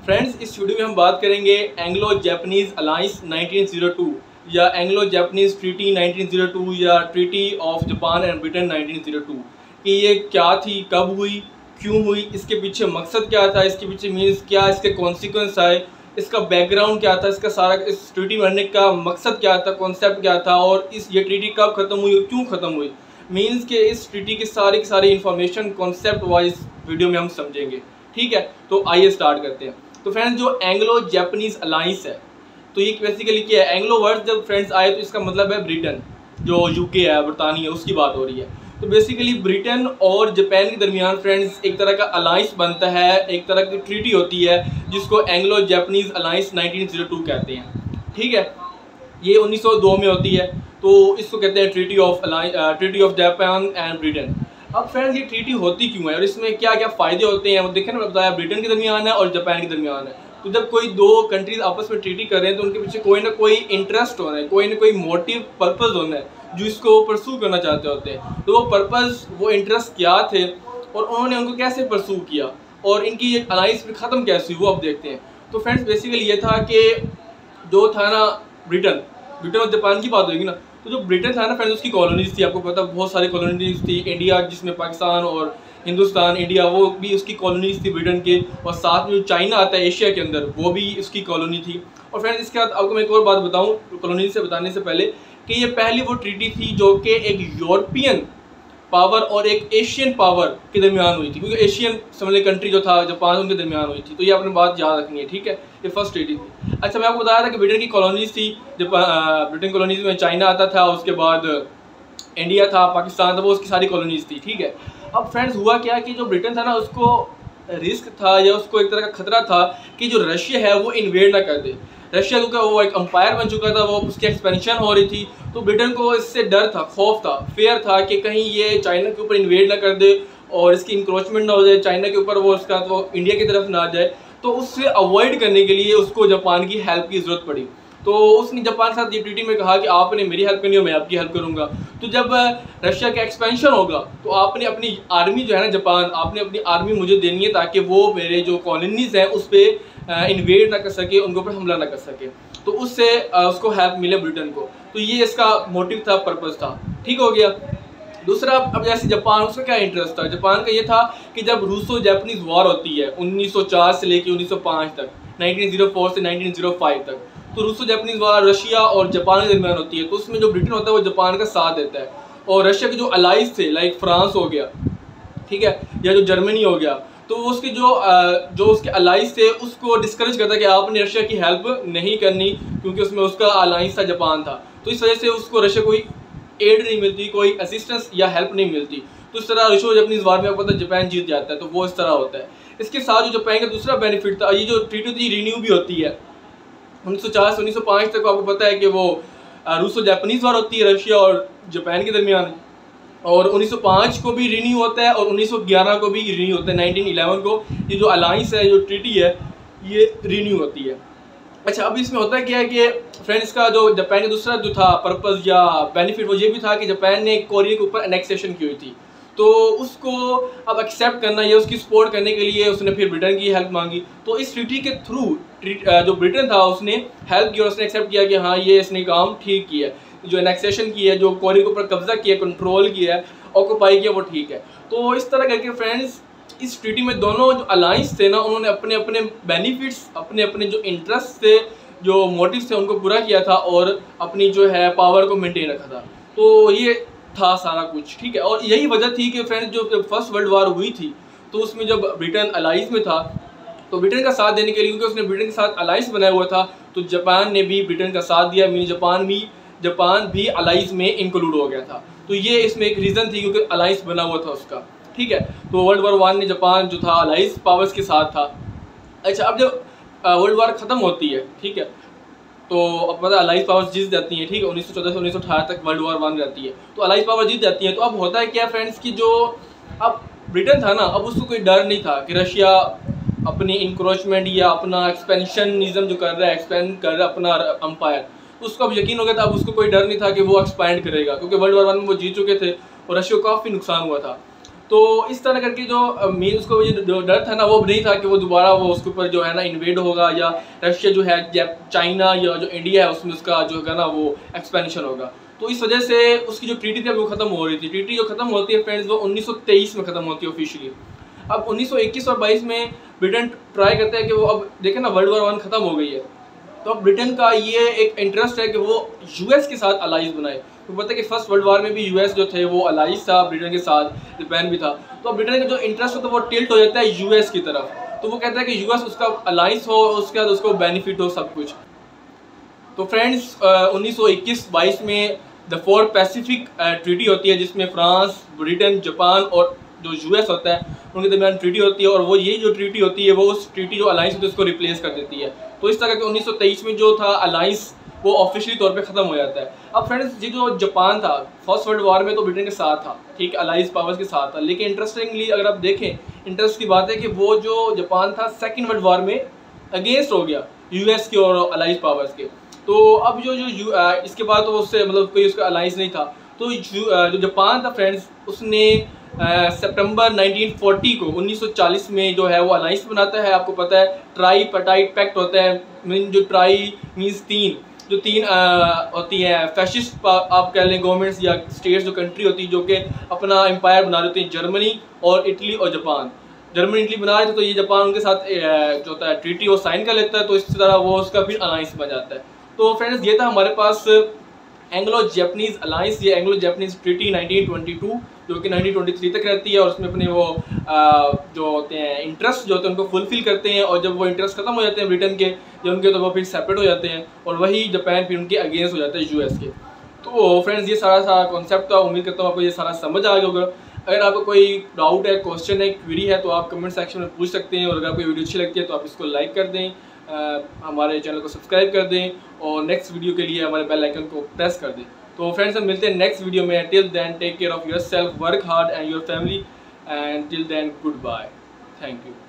Friends, इस video में हम बात करेंगे एंग्लो जापानीज अलायंस 1902 या एंग्लो जापानीज ट्रीटी 1902 या treaty of Japan and Britain 1902 कि ये क्या थी, कब हुई, क्यों हुई, इसके पीछे मकसद क्या था, इसके पीछे मीन्स क्या, इसके कॉन्सिक्वेंस आए, इसका बैकग्राउंड क्या था, इसका सारा इस ट्रीटी बनने का मकसद क्या था, कॉन्सेप्ट क्या था और ये ट्रीटी कब ख़त्म हुई और क्यों ख़त्म हुई। मीन्स के इस ट्रीटी की सारी इन्फॉर्मेशन कॉन्सेप्ट वाइज वीडियो में हम समझेंगे। ठीक है, तो आइए स्टार्ट करते हैं। तो फ्रेंड्स, जो एंग्लो जापानीज अलायंस है, तो ये बेसिकली क्या है, एंग्लो वर्ड जब फ्रेंड्स आए तो इसका मतलब है ब्रिटेन, जो यूके है, बरतानिया, उसकी बात हो रही है। तो बेसिकली ब्रिटेन और जापान के दरमियान फ्रेंड्स एक तरह का अलायंस बनता है, एक तरह की ट्रीटी होती है जिसको एंग्लो जापानीज अलायंस 1902 कहते हैं। ठीक है, ये 1902 में होती है, तो इसको कहते हैं treaty of Japan and Britain. अब फ्रेंड्स, ये ट्रीटी होती क्यों है और इसमें क्या क्या फ़ायदे होते हैं वो देखें ना। बताया ब्रिटेन के दरमियान है और जापान के दरमियान है, तो जब कोई दो कंट्रीज आपस में ट्रीटी कर रहे हैं तो उनके पीछे कोई ना कोई इंटरेस्ट होना है, कोई ना कोई मोटिव, पर्पज़ होना है जो इसको परसू करना चाहते होते हैं। तो वो पर्पज़, वो इंटरेस्ट क्या थे और उन्होंने उनको कैसे परसू किया और इनकी ये अलायंस में ख़त्म कैसे हुई, वो अब देखते हैं। तो फ्रेंड्स, बेसिकली ये था कि जो था ना, ब्रिटेन और जापान की बात होगी ना, तो जो ब्रिटेन था ना फ्रेंड्स, उसकी कॉलोनीज थी। आपको पता, बहुत सारी कॉलोनीज थी। इंडिया, जिसमें पाकिस्तान और हिंदुस्तान, इंडिया, वो भी उसकी कॉलोनीज थी ब्रिटेन के। और साथ में जो चाइना आता है एशिया के अंदर, वो भी उसकी कॉलोनी थी। और फ्रेंड्स, इसके बाद आपको मैं एक और बात बताऊँ कॉलोनीज से बताने से पहले, कि ये पहली वो ट्रीटी थी जो कि एक यूरोपियन पावर और एक एशियन पावर के दरमियान हुई थी, क्योंकि एशियन समझ कंट्री जो था जापान, उनके दरमियान हुई थी। तो ये आपने बात याद रखनी है। ठीक है, ये फर्स्ट ट्रीटी थी। अच्छा, मैं आपको बताया था कि ब्रिटेन की कॉलोनीज थी। ब्रिटेन कॉलोनीज में चाइना आता था, उसके बाद इंडिया था, पाकिस्तान था, वो उसकी सारी कॉलोनीज थी। ठीक है, अब फ्रेंड्स, हुआ क्या कि जो ब्रिटेन था ना, उसको रिस्क था या उसको एक तरह का खतरा था कि जो रशिया है वो इन्वेड ना कर दे। रशिया, क्योंकि वो एक अंपायर बन चुका था, वो उसकी एक्सपेंशन हो रही थी, तो ब्रिटेन को इससे डर था, खौफ था, फेयर था कि कहीं ये चाइना के ऊपर इन्वेड ना कर दे और इसकी इंक्रोचमेंट ना हो जाए चाइना के ऊपर, वो उसका वो इंडिया की तरफ ना आ जाए। तो उससे अवॉइड करने के लिए उसको जापान की हेल्प की ज़रूरत पड़ी। तो उसने जापान के साथ ये ट्रीटी में कहा कि आपने मेरी हेल्प करनी हो, मैं आपकी हेल्प करूंगा। तो जब रशिया का एक्सपेंशन होगा तो आपने अपनी आर्मी जो है ना, जापान, आपने अपनी आर्मी मुझे देनी है ताकि वो मेरे जो कॉलोनीज हैं उस पर इन्वेड ना कर सके, उनके ऊपर हमला ना कर सके। तो उससे उसको हेल्प मिले ब्रिटेन को। तो ये इसका मोटिव था, पर्पज़ था। ठीक हो गया। दूसरा, अब जैसे जापान, उसका क्या इंटरेस्ट था, जापान का ये था कि जब रूसो जापानीज वॉर होती है 1904 से लेकर 1905 तक, 1904 से 1905 तक, तो रूसो जापानीज वॉर रशिया और जापान के दरमियान होती है। तो उसमें जो ब्रिटेन होता है वो जापान का साथ देता है और रशिया के जो अलाइज थे, लाइक फ्रांस हो गया, ठीक है, या जो जर्मनी हो गया, तो उसके जो उसके अलाइज थे उसको डिस्करेज करता है कि आपने रशिया की हेल्प नहीं करनी, क्योंकि उसमें उसका अलाइंस था, जापान था। तो इस वजह से उसको रशिया कोई एड नहीं मिलती, कोई असिस्टेंस या हेल्प नहीं मिलती। तो इस तरह रूसो जापानीज वॉर में आपको पता है जापान जीत जाता है। तो वो इस तरह होता है। इसके साथ जो जापान का दूसरा बेनिफिट था, ये जो ट्रीटी थी रिन्यू भी होती है 1904 से 1905 तक। आपको पता है कि वो रूसो जापानीज वॉर होती है रशिया और जापान के दरमियान, और 1905 को भी रिन्यू होता है और 1911 को भी रिन्यू होता है। 1911 को ये जो अलायंस है, जो ट्रीटी है, ये रिन्यू होती है। अच्छा, अब इसमें होता है क्या है कि फ्रेंड्स, का जो जापान का दूसरा जो था पर्पज़ या बेनिफिट, वो ये भी था कि जापान ने कोरिया के ऊपर एनेक्सेशन की हुई थी, तो उसको अब एक्सेप्ट करना या उसकी सपोर्ट करने के लिए उसने फिर ब्रिटेन की हेल्प मांगी। तो इस ट्रीटी के थ्रू जो ब्रिटेन था उसने हेल्प की और उसने एक्सेप्ट किया कि हाँ, ये इसने काम ठीक किया, जो एनेक्सेशन की है, जो कोरिया के ऊपर कब्जा किया, कंट्रोल किया, ऑक्यूपाई किया, वो ठीक है। तो इस तरह करके फ्रेंड्स, इस ट्रीटी में दोनों जो अलायंस थे ना, उन्होंने अपने अपने बेनिफिट्स, अपने अपने जो इंटरेस्ट थे, जो मोटिव्स थे, उनको पूरा किया था और अपनी जो है पावर को मेंटेन रखा था। तो ये था सारा कुछ। ठीक है, और यही वजह थी कि फ्रेंड्स, जो फर्स्ट वर्ल्ड वॉर हुई थी तो उसमें जब ब्रिटेन अलायंस में था, तो ब्रिटेन का साथ देने के लिए, क्योंकि उसने ब्रिटेन के साथ अलायंस बनाया हुआ था, तो जापान ने भी ब्रिटेन का साथ दिया। मीन जापान भी अलायंस में इंक्लूड हो गया था। तो ये इसमें एक रीज़न थी, क्योंकि अलायंस बना हुआ था उसका। ठीक है, तो वर्ल्ड वॉर 1 में जापान जो था अलायंस पावर्स के साथ था। अच्छा, अब जब वर्ल्ड वॉर ख़त्म होती है, ठीक है, तो अब पता अलायंस पावर्स जीत जाती हैं। ठीक है, 1914 से 1918 तक वर्ल्ड वॉर 1 रहती है, तो अलायंस पावर जीत जाती है। तो अब होता है क्या फ्रेंड्स, कि जो अब ब्रिटेन था ना, अब उसको कोई डर नहीं था कि रशिया अपनी इंक्रोचमेंट या अपना एक्सपेंशनिज्म जो कर रहा है, एक्सपेंड कर रहा है अपना अंपायर, उसको अब यकीन हो गया था। अब उसको कोई डर नहीं था कि वो एक्सपैंड करेगा, क्योंकि वर्ल्ड वॉर 1 में वो जीत चुके थे और रशिया को काफ़ी नुकसान हुआ था। तो इस तरह करके जो मेन उसको जो डर था ना वो नहीं था कि वो दोबारा वो उसके ऊपर जो है ना इन्वेड होगा या रशिया जो है चाइना या जो इंडिया है उसमें उसका जो है ना वो एक्सपेंशन होगा। तो इस वजह से उसकी जो ट्रीटी थी वो ख़त्म हो रही थी। ट्रीटी जो ख़त्म होती है फ्रेंड्स वो 1923 में ख़त्म होती है ऑफिशियली। अब 1921 और 22 में ब्रिटेन ट्राई करता है कि वो अब देखें ना वर्ल्ड वॉर 1 ख़त्म हो गई है, तो अब ब्रिटेन का ये एक इंटरेस्ट है कि वो यूएस के साथ अलाइज बनाए। तो पता है कि फर्स्ट वर्ल्ड वॉर में भी यूएस जो थे वो अलाइज था ब्रिटेन के साथ, जापान भी था। तो ब्रिटेन का जो इंटरेस्ट होता है वो टिल्ट हो जाता है यूएस की तरफ। तो वो कहता है कि यूएस उसका अलाइंस हो, उसके बाद उसको बेनिफिट हो सब कुछ। तो फ्रेंड्स 1921-22 में द फोर्थ पैसिफिक ट्रीटी होती है जिसमें फ्रांस, ब्रिटेन, जापान और जो यूएस होता है उनके दरमियान ट्रीटी होती है। और वो ये जो ट्रीटी होती है वो उस ट्रीटी जो अलाइंस होती है उसको रिप्लेस कर देती है। तो इस तरह के 1923 में जो था अलाइंस वो ऑफिशियली तौर पे ख़त्म हो जाता है। अब फ्रेंड्स ये जो जापान था फर्स्ट वर्ल्ड वॉर में तो ब्रिटेन के साथ था, ठीक, अलाइंस पावर्स के साथ था, लेकिन इंटरेस्टिंगली अगर आप देखें इंटरेस्ट की बात है कि वो जो जापान था सेकेंड वर्ल्ड वॉर में अगेंस्ट हो गया यूएस के और अलाइंस पावर्स के। तो अब जो इसके बाद तो उससे मतलब कोई उसका अलाइंस नहीं था। तो जो जापान था फ्रेंड्स उसने सितंबर 1940 को 1940 में जो है वो अलाइंस बनाता है। आपको पता है ट्राईपार्टाइट पैक्ट होता है, मीन जो ट्राई मीन्स तीन, जो तीन होती हैं फैशिस्ट आप कह लें गवर्नमेंट्स या स्टेट्स, जो कंट्री होती है जो कि अपना एम्पायर बना रही होती है, जर्मनी और इटली और जापान। जर्मनी इटली बना रहे थे तो ये जापान उनके साथ जो होता है ट्रीटी वो साइन कर लेता है। तो इस तरह वो उसका फिर अलाइंस बन जाता है। तो फ्रेंड्स ये था हमारे पास एंग्लो जैपनीज़ अलाइंस, ये एंग्लो जैपनीज़ ट्रीटी 1922 जो कि 1923 तक रहती है। और उसमें अपने वो जो होते हैं इंटरेस्ट जो होते हैं उनको फुलफिल करते हैं। और जब वो इंटरेस्ट खत्म हो जाते हैं ब्रिटेन के या उनके, तो वो फिर सेपरेट हो जाते हैं और वही जापान फिर उनके अगेंस्ट हो जाता है यूएस के। तो फ्रेंड्स ये सारा कॉन्सेप्ट था, उम्मीद करता हूँ आपको ये सारा समझ आ गया होगा। अगर आपको कोई डाउट है, क्वेश्चन है, क्वेरी है तो आप कमेंट सेक्शन में पूछ सकते हैं। और अगर आपको वीडियो अच्छी लगती है तो आप इसको लाइक कर दें, हमारे चैनल को सब्सक्राइब कर दें और नेक्स्ट वीडियो के लिए हमारे बेल आइकन को प्रेस कर दें। तो फ्रेंड्स हम मिलते हैं नेक्स्ट वीडियो में। Till then take care of yourself, work hard and your family, and till then good bye, thank you.